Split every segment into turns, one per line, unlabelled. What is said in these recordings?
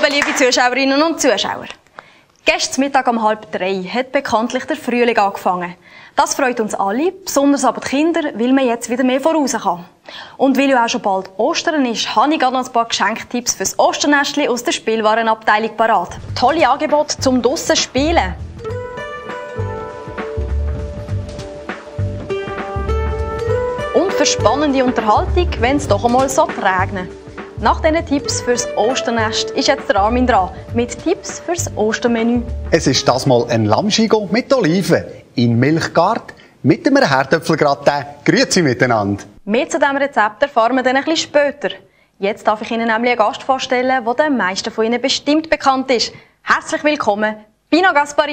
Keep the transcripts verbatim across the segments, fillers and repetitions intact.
liebe Zuschauerinnen und Zuschauer. Gestern Mittag um halb drei hat bekanntlich der Frühling angefangen. Das freut uns alle, besonders aber die Kinder, weil man jetzt wieder mehr voraus kann. Und weil ja auch schon bald Ostern ist, habe ich gerade noch ein paar Geschenktipps fürs Osternestli aus der Spielwarenabteilung parat. Tolle Angebote zum draussen spielen. Und für spannende Unterhaltung, wenn es doch einmal so regnet. Nach diesen Tipps fürs Osternest ist jetzt der Armin dran mit Tipps fürs Ostermenü.
Es ist das mal ein Lammschigo mit Oliven in Milchgart mit einem Herdöpfelgratin. Grüezi miteinander.
Mehr zu diesem Rezept erfahren wir dann ein bisschen später. Jetzt darf ich Ihnen nämlich einen Gast vorstellen, der den meisten von Ihnen bestimmt bekannt ist. Herzlich willkommen, Pino Gasparini.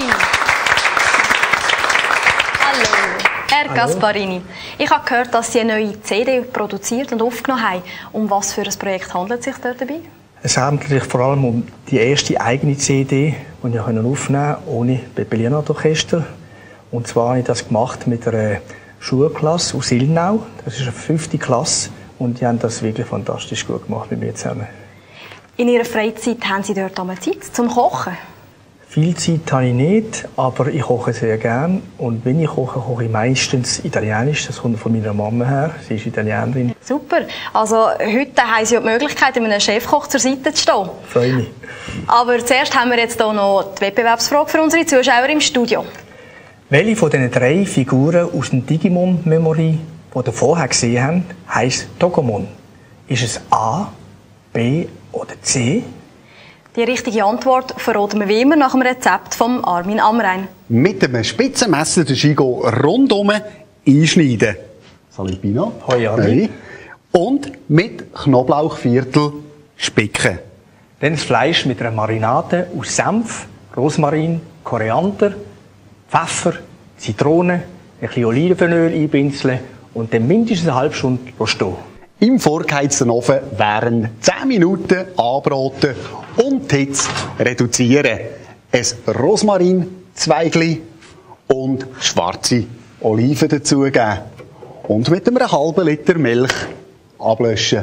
Hallo. Herr Gasparini, ich habe gehört, dass Sie eine neue C D produziert und aufgenommen haben. Um was für ein Projekt handelt es sich dort dabei?
Es handelt sich vor allem um die erste eigene C D, die ich aufnehmen konnte, ohne Pepe Lienhardt Orchester. Und zwar habe ich das gemacht mit einer Schulklasse aus Ilmenau. Das ist eine fünfte Klasse und die haben das wirklich fantastisch gut gemacht mit mir zusammen.
In Ihrer Freizeit haben Sie dort einmal Zeit zum Kochen?
Viel Zeit habe ich nicht, aber ich koche sehr gerne. Und wenn ich koche, koche ich meistens Italienisch. Das kommt von meiner Mama her. Sie ist Italienerin.
Super. Also heute haben Sie ja die Möglichkeit, einem Chefkoch zur Seite zu stehen.
Freue mich.
Aber zuerst haben wir jetzt hier noch die Wettbewerbsfrage für unsere Zuschauer im Studio.
Welche von diesen drei Figuren aus dem Digimon-Memory, die ihr vorher gesehen habt, heisst Tokomon? Ist es A, B oder C?
Die richtige Antwort verraten wir wie immer nach dem Rezept von Armin Amrein.
Mit einem spitzen Messer den Schigo rundum einschneiden. Salut Pino.
Hoi Armin.
Und mit Knoblauchviertel spicken.
Dann das Fleisch mit einer Marinade aus Senf, Rosmarin, Koriander, Pfeffer, Zitrone, ein bisschen Olivenöl einbinzeln und dann mindestens eine halbe Stunde stehen.
Im vorgeheizten Ofen während zehn Minuten anbraten und die Hitze reduzieren. Ein Rosmarinzweigli und schwarze Oliven dazugeben. Und mit einem halben Liter Milch ablöschen.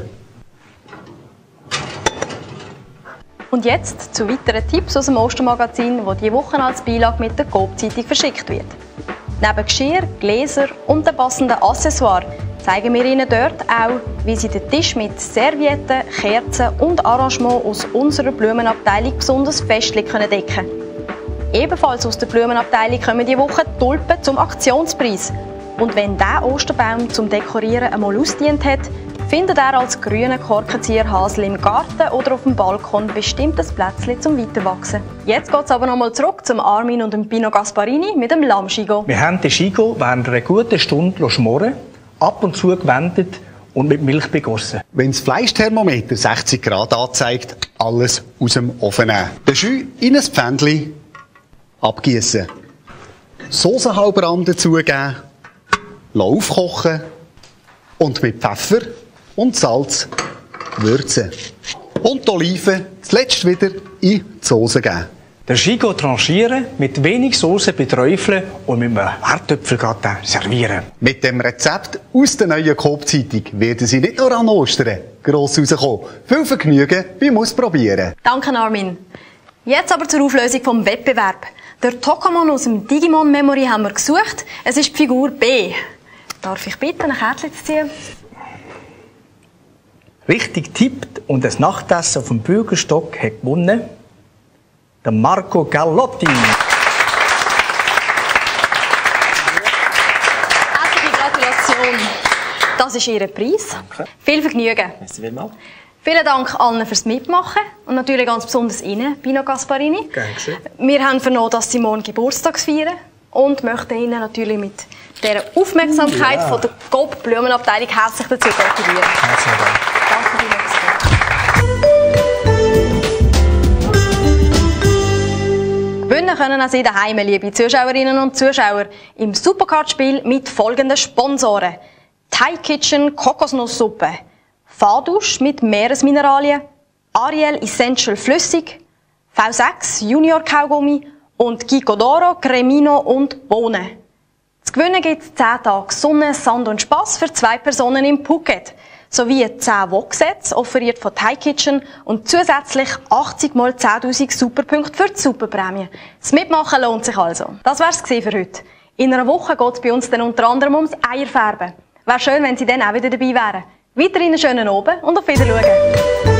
Und jetzt zu weiteren Tipps aus dem Ostermagazin, das diese Woche als Beilage mit der Coop-Zeitung verschickt wird. Neben Geschirr, Gläser und den passenden Accessoires zeigen wir Ihnen dort auch, wie Sie den Tisch mit Servietten, Kerzen und Arrangements aus unserer Blumenabteilung besonders festlich decken können. Ebenfalls aus der Blumenabteilung kommen diese Woche Tulpen zum Aktionspreis. Und wenn dieser Osterbaum zum Dekorieren einmal ausdient hat, findet er als grüner Korkenzieherhasel im Garten oder auf dem Balkon bestimmt ein Plätzchen zum Weiterwachsen. Jetzt geht es aber nochmal zurück zum Armin und dem Pino Gasparini mit dem Lammschigo.
Wir haben den Schigo während einer guten Stunde schmoren, ab und zu gewendet und mit Milch begossen.
Wenn das Fleischthermometer sechzig Grad anzeigt, alles aus dem Ofen nehmen. Den Jus in ein Pfändchen abgießen. Soßenhalbrand dazugeben, aufkochen und mit Pfeffer und Salz würzen. Und die Oliven zuletzt wieder in die Soße geben.
Den Schigo tranchieren, mit wenig Soße beträufeln und mit einem Herdöpfelgratin servieren.
Mit dem Rezept aus der neuen Coop-Zeitung werden Sie nicht nur an Ostern gross rauskommen. Viel Vergnügen beim Ausprobieren.
Danke Armin. Jetzt aber zur Auflösung des Wettbewerbs. Der Tokomon aus dem Digimon Memory haben wir gesucht. Es ist die Figur B. Darf ich bitten, ein Kärtchen zu ziehen?
Richtig tippt und das Nachtessen auf dem Bürgerstock hat gewonnen der Marco Gallotti.
Herzliche Gratulation. Das ist Ihr Preis.
Danke.
Viel Vergnügen.
Merci vielmals.
Vielen Dank allen fürs Mitmachen und natürlich ganz besonders Ihnen, Pino Gasparini.
Gern geschehen.
Wir haben vernommen, dass Sie morgen Geburtstag feiern und möchten Ihnen natürlich mit dieser Aufmerksamkeit
Ja.
von der Coop Blumenabteilung herzlich dazu gratulieren.
Herzlichen Dank.
Danke vielmals. Gewinnen können auch Sie daheim, liebe Zuschauerinnen und Zuschauer, im Supercard-Spiel mit folgenden Sponsoren: Thai Kitchen Kokosnusssuppe, Fadusch mit Meeresmineralien, Ariel Essential Flüssig, V sechs Junior Kaugummi und Gicodoro, Cremino und Bohnen. Zu gewinnen gibt es zehn Tage Sonne, Sand und Spass für zwei Personen in Phuket. sowie zehn Wok-Sets, offeriert von Thai Kitchen, und zusätzlich achtzig mal zehntausend Superpunkte für die Superprämie. Das Mitmachen lohnt sich also. Das wär's für heute. In einer Woche geht es bei uns dann unter anderem ums Eierfärben. Wäre schön, wenn Sie dann auch wieder dabei wären. Weiterhin einen schönen Abend und auf Wiedersehen.